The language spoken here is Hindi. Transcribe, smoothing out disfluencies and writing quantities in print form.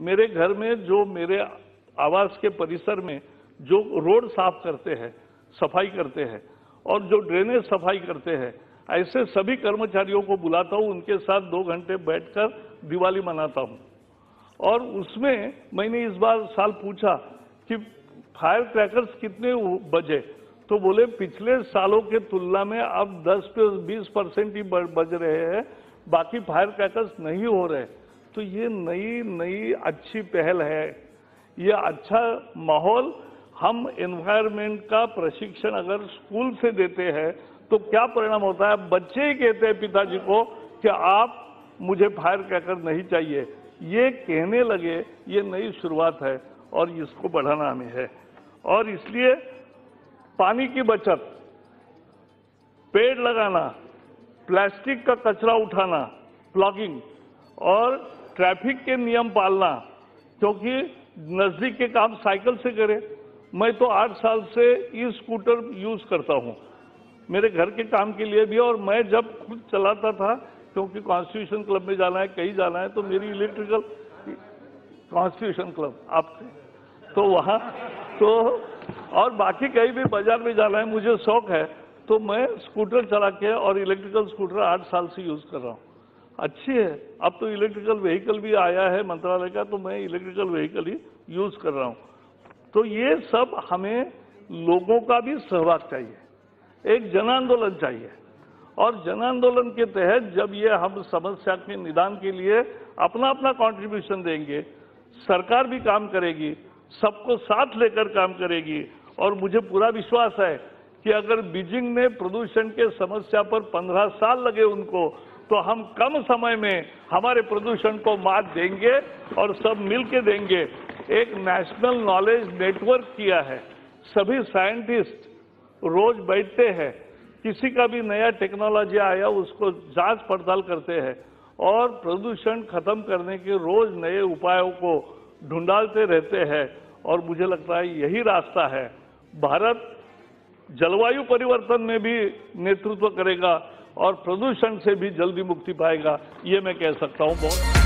मेरे घर में जो मेरे आवास के परिसर में जो रोड साफ करते हैं, सफाई करते हैं और जो ड्रेनेज सफाई करते हैं, ऐसे सभी कर्मचारियों को बुलाता हूं, उनके साथ 2 घंटे बैठकर दिवाली मनाता हूं। और उसमें मैंने इस बार साल पूछा कि फायर क्रैकर्स कितने बजे, तो बोले पिछले सालों के तुलना में अब 10 से 20% ही बज रहे हैं, बाकी फायर क्रैकर्स नहीं हो रहे। तो ये नई अच्छी पहल है, ये अच्छा माहौल। हम एनवायरमेंट का प्रशिक्षण अगर स्कूल से देते हैं तो क्या परिणाम होता है, बच्चे ही कहते हैं पिताजी को कि आप मुझे फायर क्रैकर नहीं चाहिए। ये कहने लगे, ये नई शुरुआत है और इसको बढ़ाना हमें है। और इसलिए पानी की बचत, पेड़ लगाना, प्लास्टिक का कचरा उठाना, प्लॉगिंग और ट्रैफिक के नियम पालना, क्योंकि नजदीक के काम साइकिल से करें। मैं तो 8 साल से ई स्कूटर यूज करता हूं मेरे घर के काम के लिए भी, और मैं जब खुद चलाता था, क्योंकि कॉन्स्टिट्यूशन क्लब में जाना है, कहीं जाना है, तो मेरी इलेक्ट्रिकल कॉन्स्टिट्यूशन क्लब आपसे तो वहां तो और बाकी कहीं भी बाजार में जाना है, मुझे शौक है, तो मैं स्कूटर चला के और इलेक्ट्रिकल स्कूटर 8 साल से यूज कर रहा हूँ। अच्छी है। अब तो इलेक्ट्रिकल व्हीकल भी आया है मंत्रालय का, तो मैं इलेक्ट्रिकल व्हीकल ही यूज कर रहा हूँ। तो ये सब हमें लोगों का भी सहभाग चाहिए, एक जन आंदोलन चाहिए। और जन आंदोलन के तहत जब ये हम समस्या के निदान के लिए अपना अपना कंट्रीब्यूशन देंगे, सरकार भी काम करेगी, सबको साथ लेकर काम करेगी। और मुझे पूरा विश्वास है कि अगर बीजिंग ने प्रदूषण के समस्या पर 15 साल लगे उनको, तो हम कम समय में हमारे प्रदूषण को मात देंगे और सब मिलके देंगे। एक नेशनल नॉलेज नेटवर्क किया है, सभी साइंटिस्ट रोज बैठते हैं, किसी का भी नया टेक्नोलॉजी आया उसको जांच पड़ताल करते हैं और प्रदूषण खत्म करने के रोज नए उपायों को ढूंढाते रहते हैं। और मुझे लगता है यही रास्ता है। भारत जलवायु परिवर्तन में भी नेतृत्व करेगा और प्रदूषण से भी जल्दी मुक्ति पाएगा, ये मैं कह सकता हूं। बहुत